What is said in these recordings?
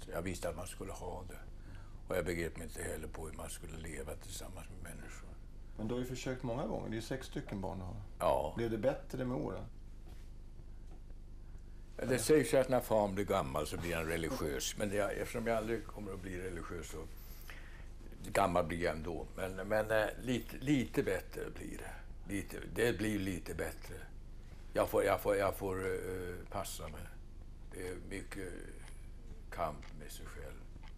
Jag visste att man skulle ha det. Och jag begrep mig inte heller på hur man skulle leva tillsammans med människor. Men du har ju försökt många gånger. Det är ju 6 stycken barn du har. Ja. Blev det bättre med åren? Det sägs ju att när fan blir gammal så blir han religiös. Men eftersom jag aldrig kommer att bli religiös så gammal blir jag ändå. Men lite bättre blir det. Det blir lite bättre. Jag får passa mig. Det är mycket kamp med sig själv.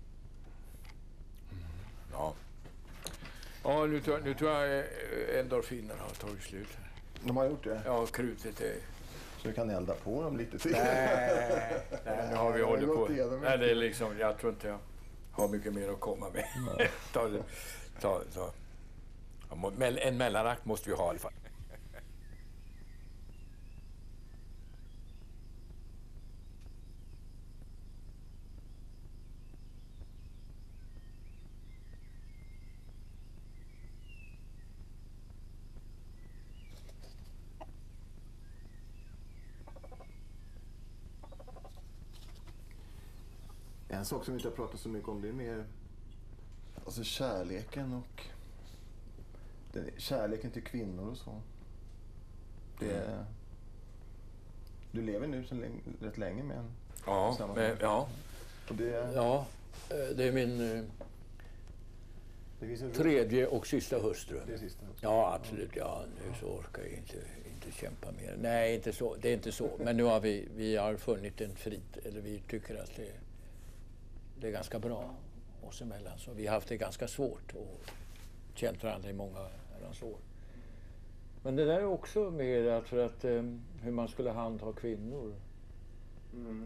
Ja. Ja, nu tror jag endorfinerna har tagit slut här. De har gjort det? Ja, krutet är... Så du kan elda på dem lite till? Nej, nu har vi hållit på. Nej, det är liksom, jag tror inte jag har mycket mer att komma med. Men en mellanakt måste vi ha i alla fall. En sak som vi inte har pratat så mycket om, det är mer alltså kärleken och kärleken till kvinnor och så. Du lever nu rätt länge med en. Ja, Och det är min tredje och sista hustru. Det är sista. Ja, absolut. Ja, nu så orkar jag inte kämpa mer. Nej, inte så. Det är inte så. Men nu har vi har funnit en frid. Eller vi tycker att det är ganska bra oss emellan. Så vi har haft det ganska svårt och känt varandra i många år. Men det där är också mer för att hur man skulle handha kvinnor. Mm.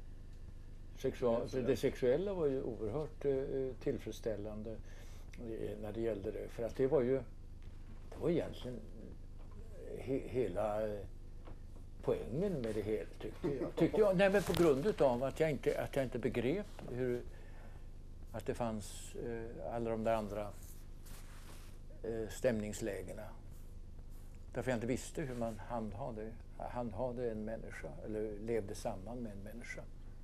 Det sexuella var ju oerhört tillfredsställande när det gällde det. För att det var egentligen hela poängen med det hela, tyckte jag. Nej, men på grund av att jag inte begrep att det fanns alla de där andra stämningslägena. Därför jag inte visste hur man handhade en människa eller levde samman med en människa.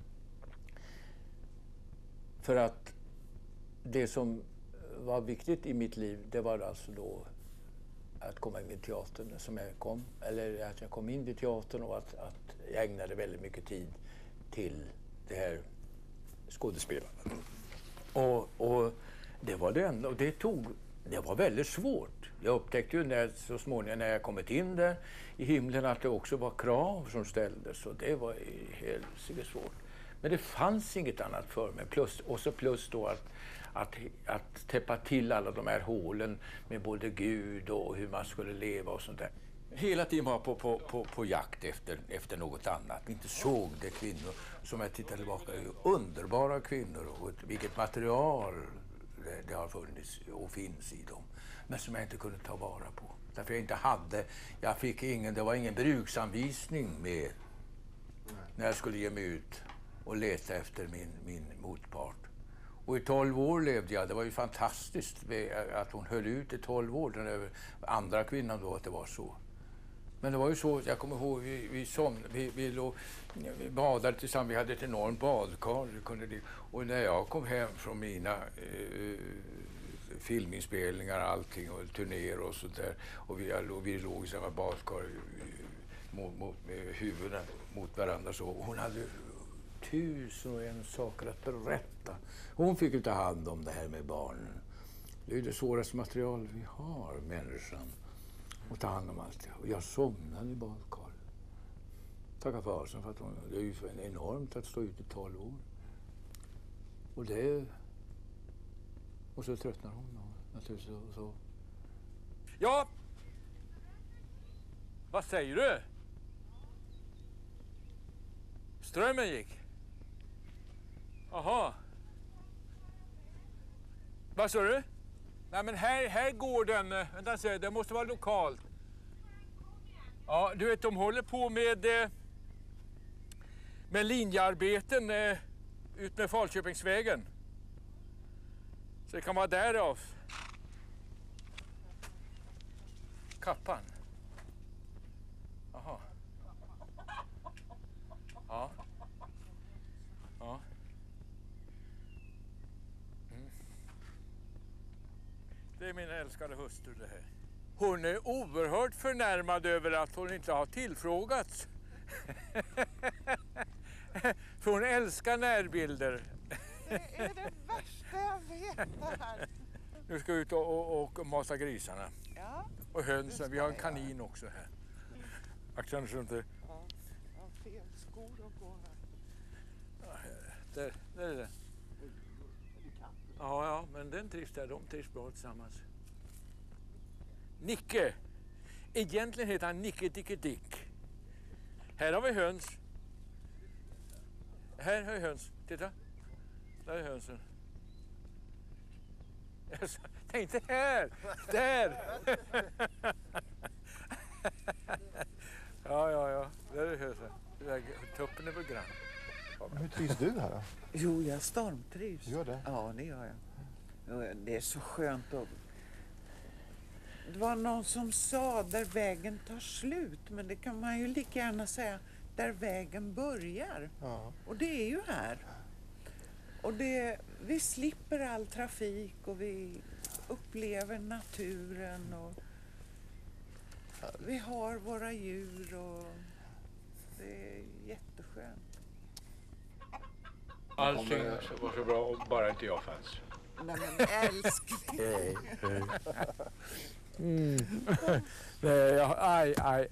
För att det som var viktigt i mitt liv, det var alltså då att komma in i teatern som jag kom. Eller att jag kom in i teatern och att jag ägnade väldigt mycket tid till det här skådespelandet. Och det var det enda. Och det var väldigt svårt. Jag upptäckte ju så småningom när jag kommit in där i himlen att det också var krav som ställdes. Och det var helt svårt. Men det fanns inget annat för mig. Plus då att täppa till alla de här hålen med både Gud och hur man skulle leva och sånt där. Hela tiden var på jakt efter något annat. Inte såg det kvinnor som jag tittar tillbaka. Underbara kvinnor och vilket material det har funnits och finns i dem. Men som jag inte kunde ta vara på. Därför det var ingen bruksanvisning med när jag skulle ge mig ut och leta efter min motpart. Och i 12 år levde jag. Det var ju fantastiskt att hon höll ut i 12 år. Den andra kvinnan då, att det var så. Men det var ju så, jag kommer ihåg, vi badade tillsammans. Vi hade ett enormt badkar. Och när jag kom hem från mina filminspelningar och allting och turnéer och sånt där. Och vi låg i samma badkar med huvuden mot varandra så. Hon hade 1001 saker att berätta. Hon fick ju ta hand om det här med barnen. Det är ju det svåraste material vi har, människan. Och ta hand om allt det. Och jag somnade i badkar. Tacka fasen för att det är ju enormt att stå ute i 12 år. Och så tröttnar hon naturligtvis så. Ja! Vad säger du? Strömmen gick. Aha. Vad sa du? Nej, men här går den. Vänta, det måste vara lokalt. Ja, du vet, de håller på med linjearbeten ut med Falköpingsvägen. Så det kan vara därav. Kappan. Aha. Ja. Ja. min älskade hustru det här. Hon är oerhört förnärmad över att hon inte har tillfrågats. För hon älskar närbilder. Det är det värsta jag vet det här. Nu ska vi ut och mata grisarna. Ja, Och hönsen. Vi har en kanin också här. Jag kanske inte... ja, fel skor att gå här. Där är det. Ja, men den trivs där. De trivs bra tillsammans. Nicke. Egentligen heter han Nicke Dicke Dick. Här har vi höns. Här har vi höns. Titta. Där är hönsen. Tänkte här. Där. Ja. Där är hönsen. Tuppen är väl grann. Hur trivs du här då? Jo, jag stormtrivs. Gör det? Ja, det gör jag. Det är så skönt att... Det var någon som sa där vägen tar slut, men det kan man ju lika gärna säga där vägen börjar. Ja. Och det är ju här. Och vi slipper all trafik och vi upplever naturen och vi har våra djur och det är jätteskönt. Allting var så bra och bara inte jag fanns. Nej men älskling. Nej, aj.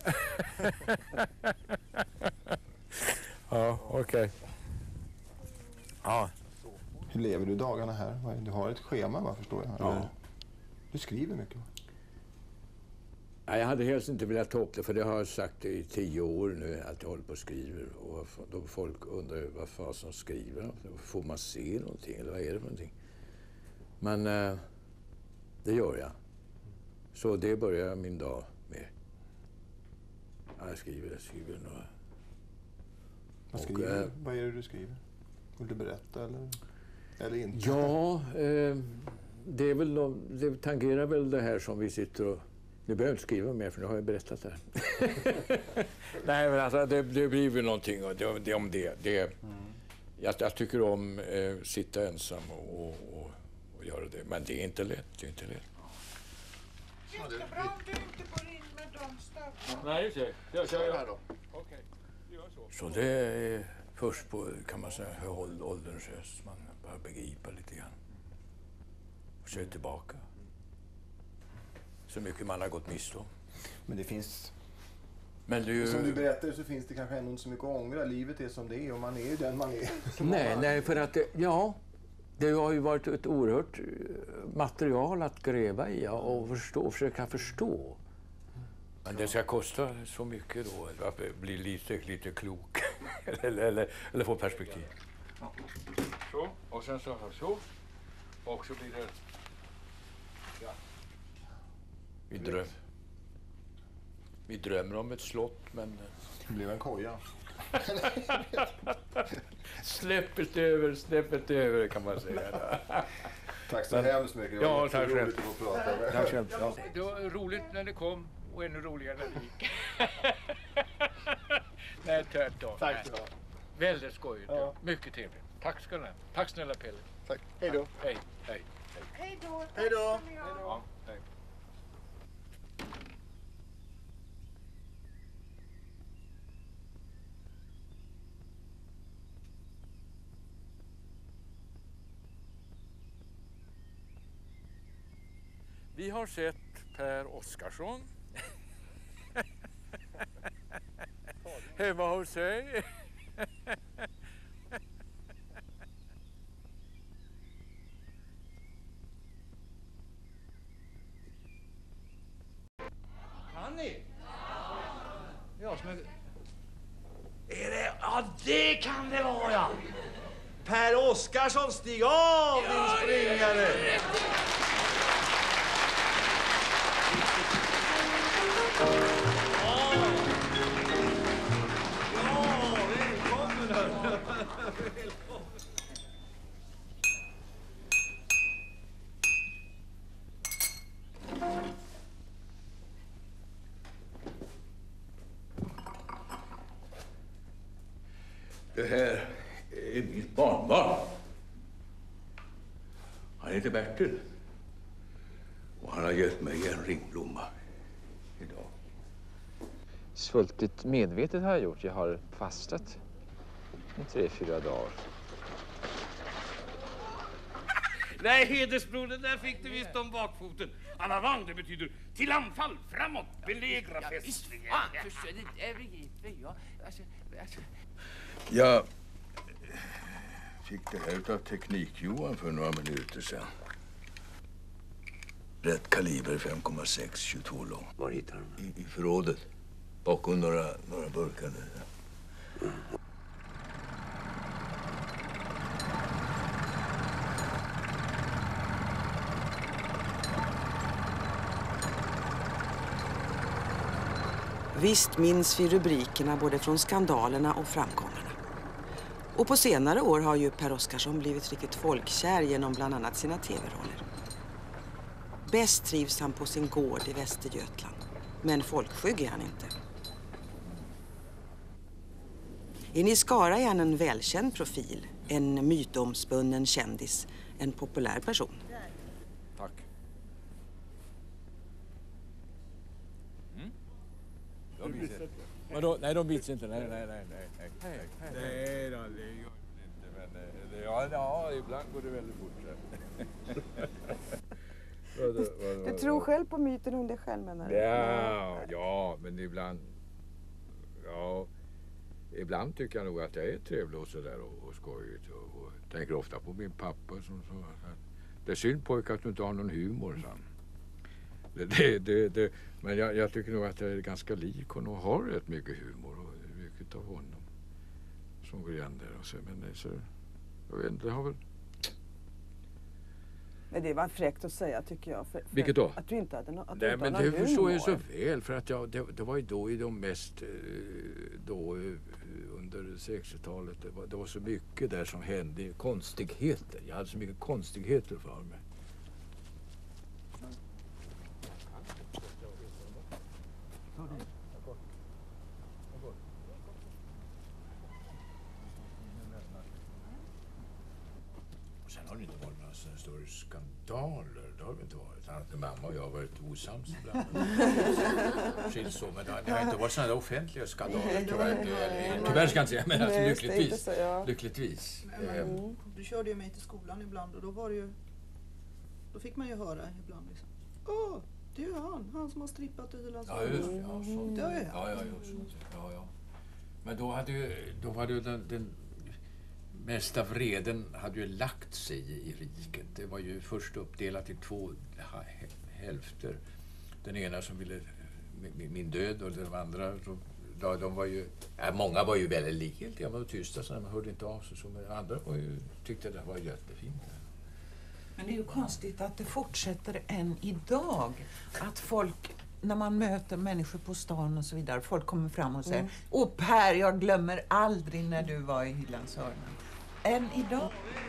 Ja, okej. Ja. Hur lever du dagarna här? Du har ett schema, vad förstår jag? Ja. Eller? Du skriver mycket. Nej, jag hade helst inte velat ta upp det, för det har jag sagt i 10 år nu att jag håller på och skriver. Och då folk undrar vad fan som skriver. Får man se någonting eller vad är det för någonting? Men det gör jag. Så det börjar jag min dag med. Jag skriver några. Vad är det du skriver? Vill du berätta eller inte? Ja, det är väl det tangerar väl det här som vi sitter och... Nu behöver jag inte skriva mer för nu har jag berättat det. Nej, men alltså det blir väl någonting om det. Jag tycker om sitta ensam och göra det. Men det är inte lätt. Jättebra om du inte går in med de stövarna. Nej, just det. Jag Kör här då. Okej, gör så. Så det är först på, kan man säga, ålderns höst man börjar begripa lite grann. Och så är tillbaka. Så mycket man har gått miste om. Men det finns... Men det är ju... Som du berättade så finns det kanske ändå inte så mycket att ångra. Livet är som det är och man är ju den man är. Nej, för att det har ju varit ett oerhört material att gräva i och försöka förstå. Men det ska kosta så mycket då att bli lite klok eller få perspektiv. Så, och sen så. Och så blir det... Ja. Vi drömmer om ett slott, men... Det blev en koja. Snäppet över kan man säga. Tack så hemskt mycket. Det var roligt att få prata med. Tack så hemskt. Ja. Det var roligt när det kom och ännu roligare när det gick. Nej, tvärtom. Tack så mycket. Väldigt skojigt. Ja. Mycket trevligt. Tack ska ni ha. Tack snälla Pelle. Tack. Hej då. Hej. Hej då. Hej då. Ja, hej. Vi har sett Per Oskarsson hemma hos sig. Kan ni? Ja, som är det? Ja, det kan det vara, ja! Per Oskarsson, stig av, din springare! Det här är mitt barnbarn. Han heter Bertil. Och han Han har gett mig en ringblomma idag. Svultit medvetet har jag gjort. Jag har fastat i 3-4 dagar. Nej, hedersbroder, där fick du visst om bakfoten. Alavang, det betyder till anfall, framåt, belägra fästningen. Det begriper jag. Jag fick det här av Teknik-Johan för några minuter sedan. Rätt kaliber 5,6, 22 lång. Var hittar du? I förrådet. Bakom några burkar. Visst minns vi rubrikerna både från skandalerna och framgångarna. Och på senare år har ju Per Oscarsson blivit riktigt folkkär genom bland annat sina tv-roller. Bäst trivs han på sin gård i Västergötland. Men folkskygg är han inte. In i Skara är han en välkänd profil. En mytomspunnen kändis. En populär person. Tack. Vadå? Nej, de bits inte. Nej. Nej då, det gör det inte. Men ja, ibland går det väldigt fort. Du tror själv på myten om dig själv, menar du? Ja, men ibland... Ja, ibland tycker jag nog att jag är trevlig och sådär och skojigt. Och tänker ofta på min pappa som sa att det är synd pojkar att du inte har någon humor, sa han. Men jag tycker nog att jag är ganska lik honom och har rätt mycket humor och mycket av honom som går igen där. Och så, men så, jag vet inte, det har väl... Men det var fräckt att säga, tycker jag. Vilket då? Att du inte hade någon humor. Nej, men det förstår jag så väl, för att det var ju då i de mest under 60-talet. Det var så mycket där som hände, konstigheter. Jag hade så mycket konstigheter för mig. Sen har det inte varit några större skandaler. Det har det inte varit. Annat än mamma och jag har varit osams ibland. Skilt så, men det har inte varit sådana offentliga skandaler. Tyvärr ska jag inte säga, men alltså, lyckligtvis. Lyckligtvis. Du körde ju mig till skolan ibland och då var det ju... Då fick man ju höra ibland liksom. Det är ju han som har strippat i Ilands. Ja, just det. Ja. Men då var det ju den mesta vreden hade ju lagt sig i riket. Det var ju först uppdelat i 2 hälfter. Den ena som ville min död och den andra, de var ju, många var ju väldigt likgiltiga, man var tysta så man hörde inte av sig så, men andra tyckte det var jättefint. Men det är ju konstigt att det fortsätter än idag. Att folk, när man möter människor på stan och så vidare, folk kommer fram och säger Åh Per, jag glömmer aldrig när du var i Hylands hörna. Än idag.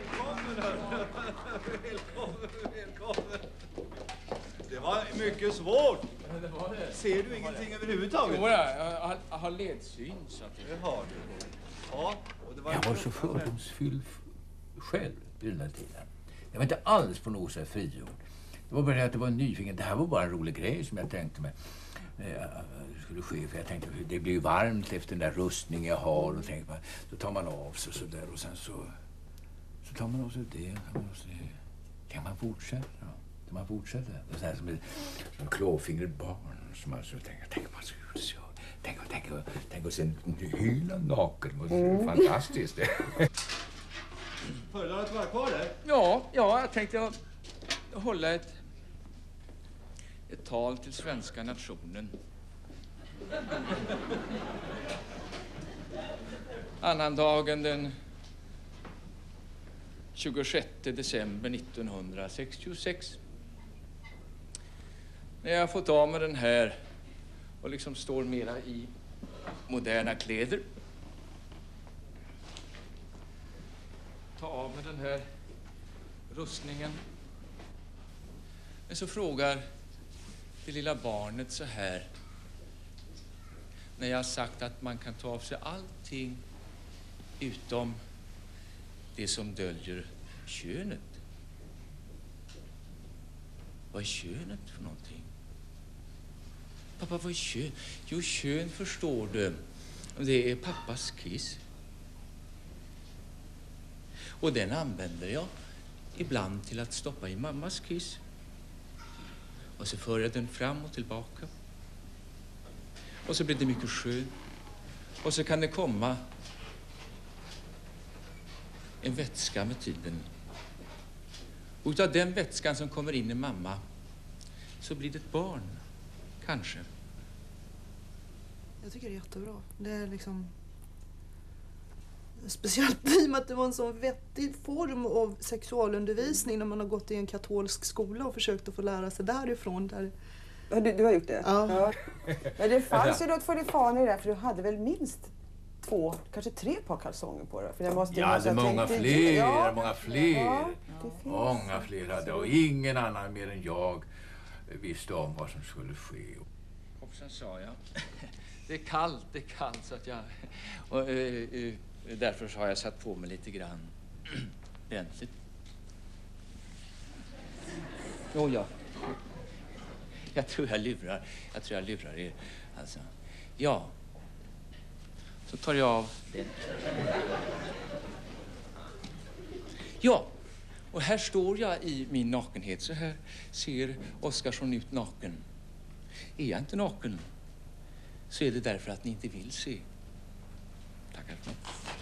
Välkommen. Det var mycket svårt. Det var det. Ser du ingenting överhuvudtaget? Jo, jag har ledsyn. Så att Det har du. Ja, och det var Jag var så fördomsfylld själv vid den här tiden. Jag var inte alls på något sätt frigjord. Det var bara det att det var nyfiken. Det här var bara en rolig grej som jag tänkte mig skulle ske. För jag tänkte det blir ju varmt efter den där rustningen jag har. Och tänkte man, så tar man av sig så där. Och sen så tar man av sig det. Kan man fortsätta? Ja. Kan man fortsätta? Det är så här som klåfingrigt barn. Som man så tänker man så. Tänk att se en Hyland naken. Det är fantastiskt. Föredrar att vara kvar där? Ja, jag tänkte hålla ett tal till svenska nationen. Annandagen den 26 december 1966. När jag har fått av med den här och liksom står mera i moderna kläder. Ta av med den här rustningen. Men så frågar det lilla barnet så här. När jag har sagt att man kan ta av sig allting utom det som döljer könet. Vad är könet för någonting? Pappa, vad är kön? Jo, kön förstår du. Det är pappas kiss. Och den använder jag ibland till att stoppa i mammas kiss. Och så för jag den fram och tillbaka. Och så blir det mycket skön. Och så kan det komma en vätska med tiden. Och utav den vätskan som kommer in i mamma så blir det ett barn. Kanske. Jag tycker det är jättebra. Det är liksom... Speciellt i och med att det var en sån vettig form av sexualundervisning när man har gått i en katolsk skola och försökt att få lära sig därifrån. Där... Ja, du har gjort det? Ja. Men det fanns ju något för det fan i det, för du hade väl minst 2, kanske 3 par kalsonger på det? För jag måste, jag hade många fler, ja. många fler. Ja, många fler hade och ingen annan mer än jag visste om vad som skulle ske. Hoppsan, sa jag. Det är kallt så att jag... Och, därför så har jag satt på mig lite grann ordentligt. Jo, ja. Jag tror jag lurar er. Alltså, ja. Så tar jag av den. Ja, och här står jag i min nakenhet. Så här ser Oskarsson ut naken. Är jag inte naken så är det därför att ni inte vill se. Tackar för mig.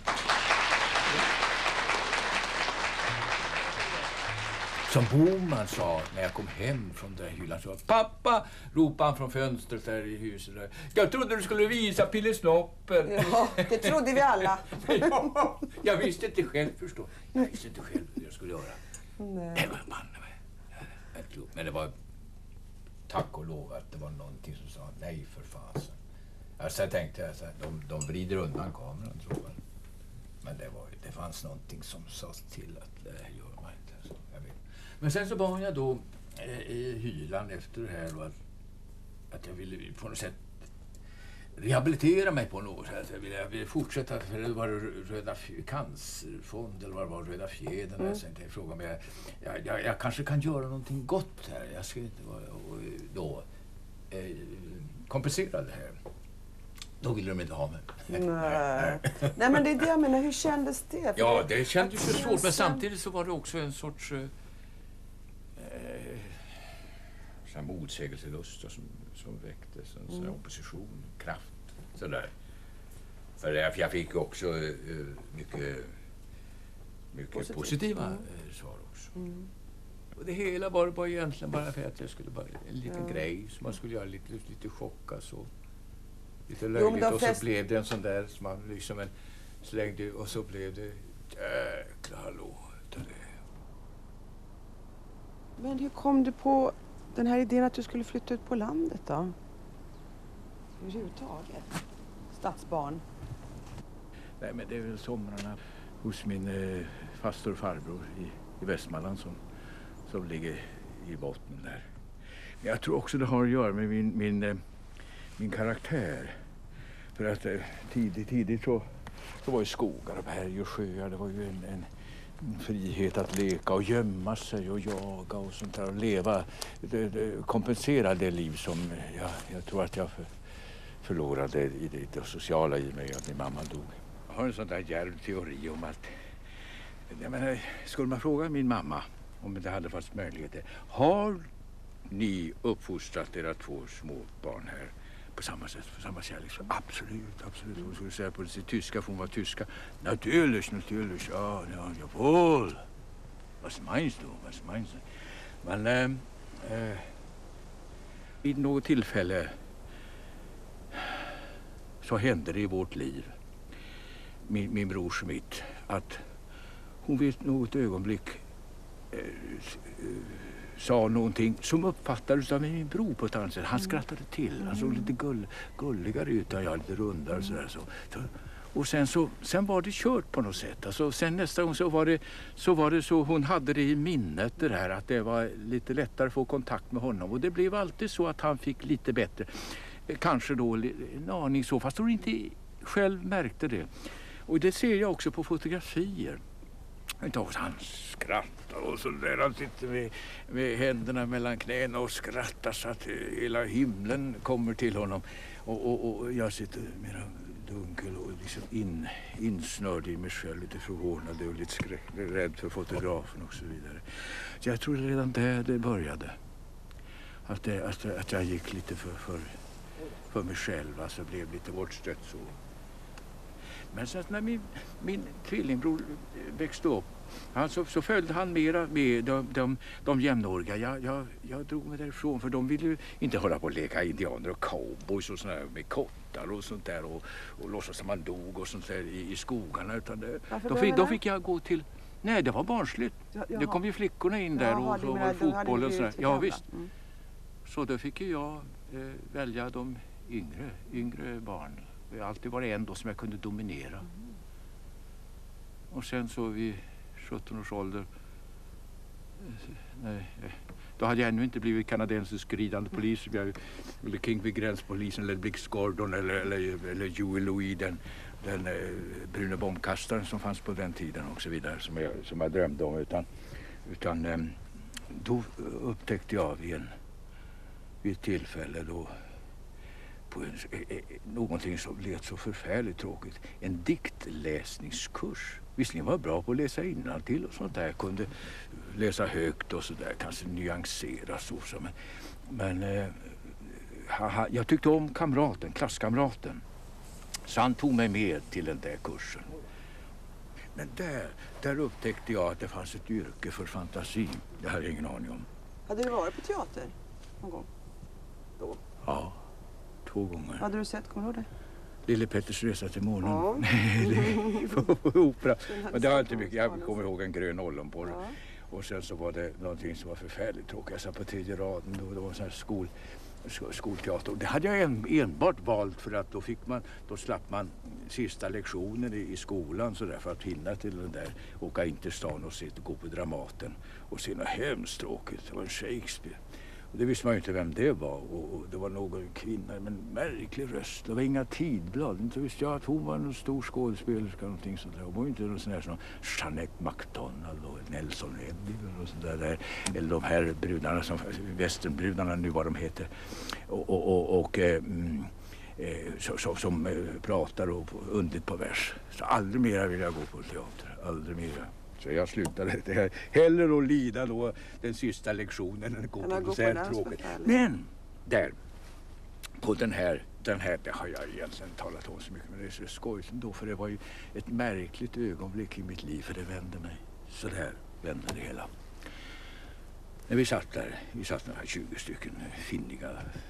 Som Boman sa när jag kom hem från den hyllan så pappa, ropade han från fönstret där i huset där. Jag trodde du skulle visa Pillesnoppen. Ja, det trodde vi alla. Ja, jag visste inte själv, förstå. Jag visste inte själv hur jag skulle göra. Nej. Det var men det var tack och lov att det var någonting som sa nej för fasen. Alltså jag tänkte att de vrider undan kameran, tror jag. Men det fanns någonting som sades till att det gör man inte. Så jag vet. Men sen så var jag då i hylan efter det här och att jag ville på något sätt rehabilitera mig på något sätt. Jag ville fortsätta, för det var Röda cancerfond eller vad det var, Röda fjädern. Jag frågade mig, jag kanske kan göra någonting gott här. Jag ska inte vara då kompensera det här. Då ville de inte ha mig. Nej, men det är det jag menar. Hur kändes det? Ja, det kändes ju svårt. Men samtidigt så var det också en sorts motsägelselust som väcktes. En sån opposition, kraft. Sådär. För jag fick också mycket positiva svar också. Och det hela var egentligen bara för att jag skulle bara en liten grej som man skulle göra lite chockas och lite löjligt, och så blev det en sån där som man liksom slängde, och så blev det jäkla hallå utav det. Men hur kom du på den här idén att du skulle flytta ut på landet då? Överhuvudtaget. Stadsbarn. Nej, men det är väl somrarna hos min faster och farbror i Västmanland som ligger i botten där. Men jag tror också det har att göra med min karaktär. För att tidigt så var ju skogar och berg och sjöar. Det var ju en frihet att leka och gömma sig och jaga och sånt där. Och leva, kompensera det liv som jag tror att jag förlorade i det sociala i mig att min mamma dog. Jag har en sån där djärv teori om att... Jag menar, skulle man fråga min mamma om det hade funnits möjligheter. Har ni uppfostrat era 2 små barn här på samma sätt, på samma kärlek? Så absolut. Hon skulle säga på det tyska, för hon var tyska. Natürlich. Ja, jawohl. Was meinst du? Men vid något tillfälle så hände det i vårt liv, min brors och mitt, att hon vid något ögonblick sa någonting som uppfattades av min bror på ett annat sätt. Han skrattade till. Han såg lite gulligare ut och jag lite rundare och sådär. Och sen var det kört på något sätt. Alltså, sen nästa gång så var det så hon hade det i minnet det här, att det var lite lättare att få kontakt med honom. Och det blev alltid så att han fick lite bättre. Kanske då en aning så, fast hon inte själv märkte det. Och det ser jag också på fotografier. Han skrattar och så där. Han sitter med händerna mellan knäna och skrattar så att hela himlen kommer till honom. Och jag sitter mera dunkel och liksom insnörd i mig själv, lite förvånad och lite rädd för fotografen och så vidare. Så jag tror redan där det började. Att jag gick lite för mig själv, alltså blev lite bortstött så. Men sen när min tvillingbror växte upp, så följde han mera med de jämnåriga. Jag drog mig därifrån för de ville ju inte hålla på att leka indianer och cowboys och sådär med kottar och sånt där och låtsas som man dog och sånt där i skogarna. Utan då fick jag gå till... Nej, det var barnsligt. Det kom ju flickorna in där och så var fotboll och sådär. Ja, visst. Mm. Så då fick jag välja de yngre barn. Det har alltid varit en då som jag kunde dominera. Och sen så vid 17 års ålder, då hade jag ännu inte blivit kanadensisk ridande polis, eller King vid gränspolisen, eller Blix Gordon, eller Huey Louis, den bruna bombkastaren som fanns på den tiden och så vidare, som jag drömde om. Utan då upptäckte jag vid ett tillfälle då på någonting som lät så förfärligt tråkigt. En diktläsningskurs. Visserligen var jag bra på att läsa innantill och sånt där. Jag kunde läsa högt och sådär, kanske nyansera så. Men jag tyckte om klasskamraten. Så han tog mig med till den där kursen. Men där upptäckte jag att det fanns ett yrke för fantasi. Det hade jag ingen aning om. Hade du varit på teater någon gång? Då? Ja. 2 gånger. Vad hade du sett? Kommer du ihåg det? Lille Petters resa till månen. Ja. Nej, på opera. Men det har inte mycket. Jag kommer ihåg en grön ollonborg. Ja. Och sen så var det någonting som var förfärligt tråkigt. Jag satt på 3:e raden. Det var en sån här skolteater. Det hade jag enbart valt för att då slapp man sista lektionen i skolan så där, för att hinna till den där, åka in till stan och gå på Dramaten och se något hemskt tråkigt. Det var en Shakespeare. Det visste man ju inte vem det var, och det var någon kvinna med en märklig röst. Det var inga tidblad. Inte visste jag att hon var en stor skådespelerska eller någonting sånt där. Hon var ju inte någon sån här som Jeanette MacDonald och Nelson Eddy och sånt där. Eller de här brudarna, västernbrudarna nu vad de heter. Som pratar och undligt på vers. Så aldrig mer vill jag gå på teater. Aldrig mer. Så jag slutade det här. Hellre att lida då den sista lektionen än att gå på så här tråkigt. Men där, på den här, det har jag egentligen talat om så mycket, men det är så skojigt ändå, för det var ju ett märkligt ögonblick i mitt liv, för det vände mig. Så där vände det hela. När vi satt några 20 stycken finniga,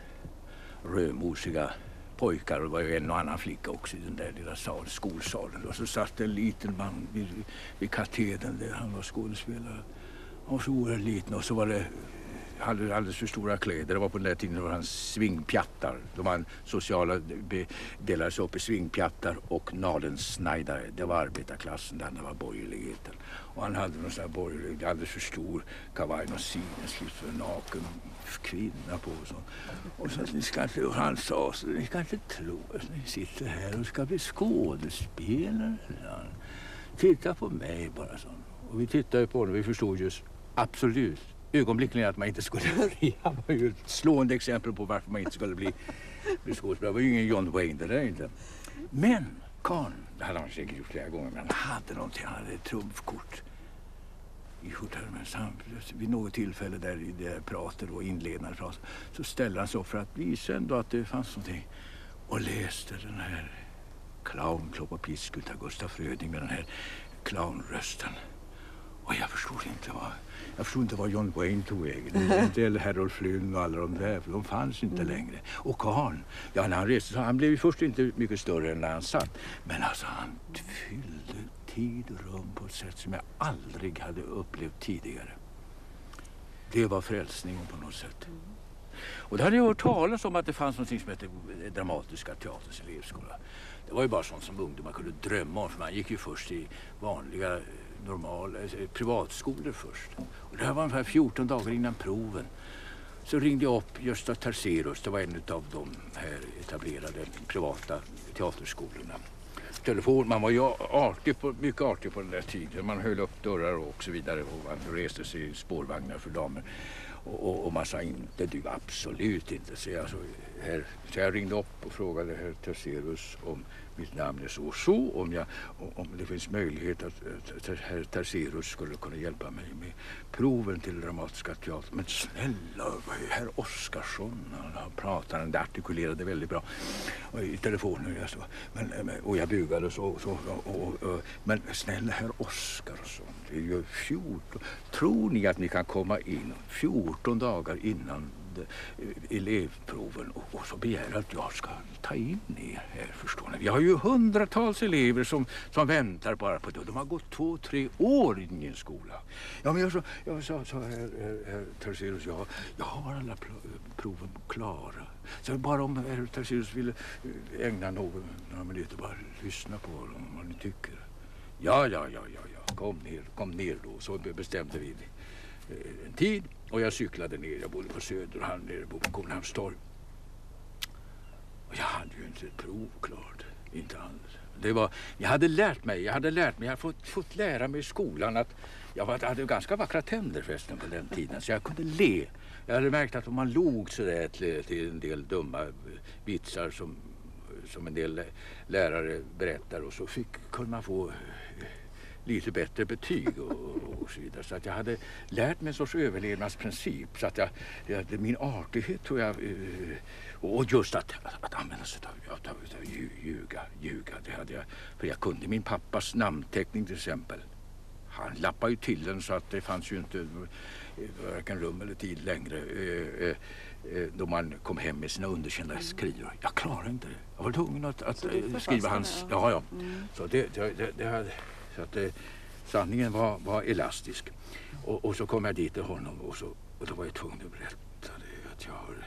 rödmosiga pojkar, och det var ju en och annan flicka också i den där lilla skolsalen. Och så satt en liten man vid katedern där han var skådespelare. Och så oerhört liten, och så var det, hade alldeles för stora kläder. Det var på den där tiden, det var hans svingpjattar. De var sociala, delades upp i svingpjattar och nalensnajdare. Det var arbetarklassen, det andra var borgerligheten. Och han hade någon sån här borgerlig, alldeles för stor kavaj och sidenslips för en naken kvinna på. Och så han sa så, ni ska inte tro att ni sitter här och ska bli skådespelare. Titta på mig bara så. Och vi tittade på honom, vi förstod just absolut ögonblickligen att man inte skulle bli. Han var ju ett slående exempel på varför man inte skulle bli skådespelare. Det var ju ingen John Wayne det där inte. Men Karn, det hade han säkert gjort flera gånger, men han hade någonting, han hade ett trumfkort i skjortärmen. Vid något tillfälle där i det pratet och inledande prat, så ställde han sig upp för att visa ändå att det fanns någonting, och läste den här Clown, Klopp och pisk utav Gustaf Fröding med den här clownrösten. Och jag förstod inte vad John Wayne tog vägen. Inte eller Harold Flynn och alla de där, för de fanns inte längre. Och Karn, ja, när han reste, han blev ju först inte mycket större än när han satt. Men alltså han fyllde tid och rum på ett sätt som jag aldrig hade upplevt tidigare. Det var frälsningen på något sätt. Och det hade jag hört talas om, att det fanns något som hette Dramatiska teaterns elevskola. Det var ju bara sånt som ungdomar kunde drömma om, för man gick ju först i vanliga privatskolor först. Och det här var ungefär 14 dagar innan proven. Så ringde jag upp Gösta Terserus, det var en av de här etablerade privata teaterskolorna. telefon. Man var ju mycket artig på den där tiden. Man höll upp dörrar och så vidare och man reste sig i spårvagnar för damer. Och man sa inte, du absolut inte. Så jag ringde upp och frågade herr Terserus om mitt namn är så och så. Om det finns möjlighet att herr Terserus skulle kunna hjälpa mig med proven till Dramatiska teatern. Men snälla, herr Oskarsson, han pratade, han artikulerade väldigt bra i telefonen. Och jag bugade så. Men snälla herr Oskarsson, det är ju 14. Tror ni att ni kan komma in 14 dagar innan elevproven och så begär att jag ska ta in er här, förstår ni. Vi har ju hundratals elever som väntar bara på det. De har gått 2-3 år i min skola. Ja, men jag sa herr Terserus, jag har alla proven klara. Så bara om herr Terserus ville ägna några minuter, bara lyssna på vad ni tycker. Ja. Kom ner då. Så bestämde vi en tid. Och jag cyklade ner, jag bodde på Söder och han nere på Kolhamnstorg. Och jag hade ju inte ett prov klart, inte alls. Jag hade lärt mig, jag hade fått lära mig i skolan att jag hade ganska vackra tänder förresten på den tiden, så jag kunde le. Jag hade märkt att om man log sådär till en del dumma vitsar som en del lärare berättar och så kunde man få lite bättre betyg och så vidare. Så att jag hade lärt mig en sorts överlevnadsprincip. Så att min artighet tror jag, och just att använda sig av ljuga, det hade jag. För jag kunde min pappas namnteckning till exempel. Han lappade ju till den så att det fanns ju inte varken rum eller tid längre då man kom hem med sina underkända skrivor. Jag klarade inte det. Jag var tvungen att skriva hans... Ja. Så det hade... Så att sanningen var elastisk. Och så kom jag dit till honom och då var jag tvungen att berätta det, att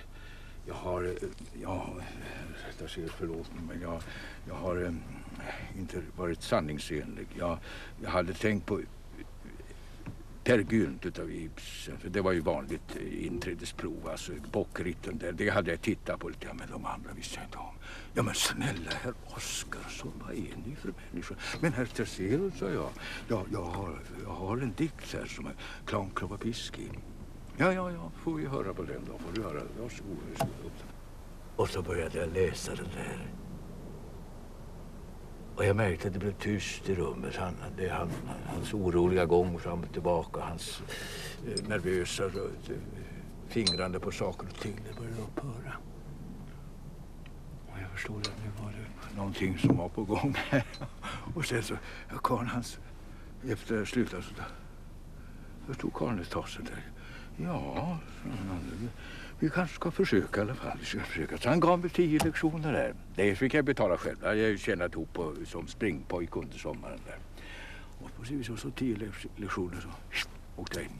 förlåt mig, men jag har inte varit sanningsenlig. Jag hade tänkt på Per Gynt utav Ibsen, för det var ju vanligt inträdesprov, alltså bockritten där. Det hade jag tittat på lite, men de andra visste jag inte om. Ja, men snälla herr Oskarsson, vad är ni för människor? Men herr Terserus, sa jag har en dikt här som är Clown Klovapiski. Ja, får vi höra på den då, får du höra. Varsågod. Och så började jag läsa den där. Och jag märkte att det blev tyst i rummet. Hans oroliga gång fram och tillbaka, hans nervösa fingrande på saker och ting, det började upphöra. Och jag förstod att nu var det någonting som var på gång här. Och sen så, Karl hans, efter slutet så tog Karl ett tag så där. Ja, vi kanske ska försöka i alla fall. Så han gav mig 10 lektioner där. Det fick jag betala själv. Jag har ju tjänat ihop som springpojk under sommaren där. Och precis så 10 lektioner så åkte jag in.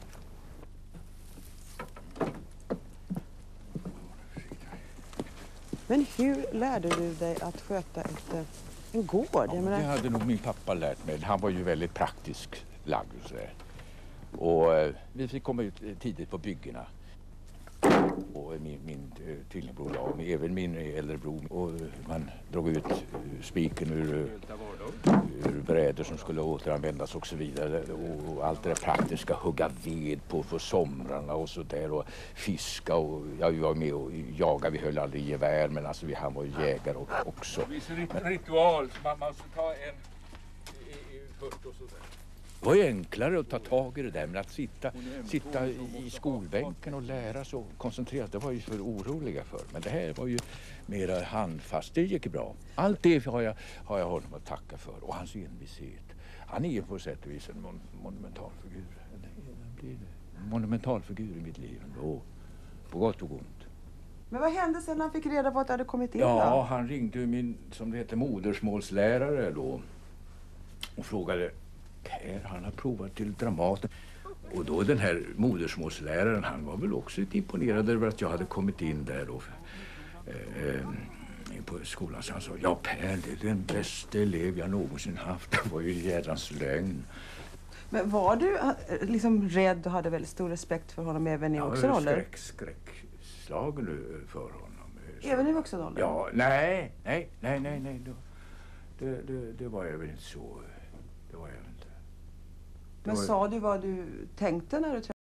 Men hur lärde du dig att sköta en gård? Ja, det hade nog min pappa lärt mig. Han var ju väldigt praktisk lagd och sådär. Och vi fick komma ut tidigt på byggena. Och min tvillingbror och även min äldre bror. Och man drog ut spiken ur brädor som skulle återanvändas och så vidare. Och allt det där praktiska, hugga ved på somrarna och så där. Och fiska och jag var med och jaga. Vi höll aldrig gevär, men alltså han var ju jägare också. Det finns en ritual som man måste ta en först och så där. Det var ju enklare att ta tag i det där, men att sitta i skolbänken och lära sig och koncentrera, det var ju för oroliga för. Men det här var ju mera handfast, det gick bra. Allt det har jag honom att tacka för, och hans envishet. Han är ju på sätt och vis en monumentalfigur. En monumentalfigur i mitt liv ändå, på gott och ont. Men vad hände sen när han fick reda på att det hade kommit in? Ja, han ringde min, som det heter, modersmålslärare då och frågade: Per, han har provat till Dramaten. Och då den här modersmålsläraren, han var väl också lite imponerad över att jag hade kommit in där då, på skolan. Så han sa: ja Per, det är den bästa elev jag någonsin haft. Det var ju jädrans lögn. Men var du liksom rädd och hade väldigt stor respekt för honom även i vuxen ålder? Skräckslagen för honom. Även i vuxen ålder? Ja, nej. det var jag väl inte så. Det var jag inte. Men sa du vad du tänkte när du träffade